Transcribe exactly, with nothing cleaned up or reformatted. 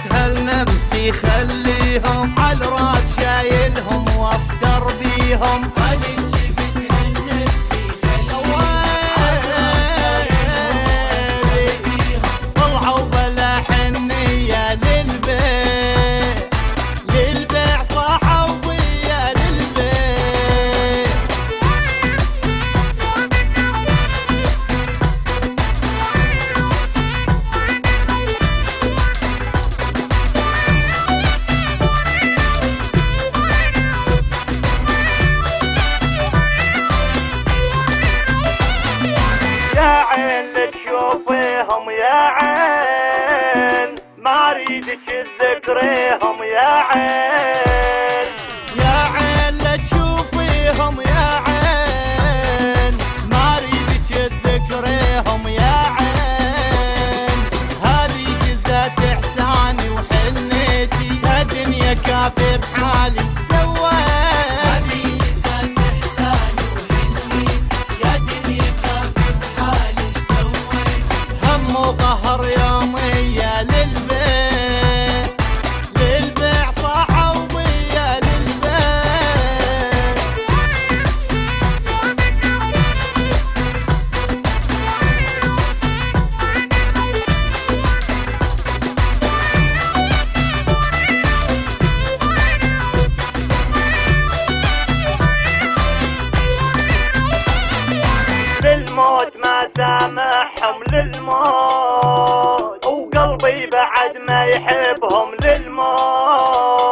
هالنفسي خليهم عالراس شايلهم وافتر بيهم. طلعوا بلا حنية للبيع، للبيع صاحوا ويا للبيع. يا عين تشوفيهم يا عين، ما اريدك تذكريهم يا عين. يا عين لا تشوفيهم يا عين، ما اريدك تذكريهم يا عين. هذه جزات احساني وحنيتي، يا دنيا كافي بحالي سويت. وقهر يومية للبيع، للبيع صاحوا ويا للبيع. للموت ما سامحهم للموت، وقلبي بعد ما يحبهم للموت.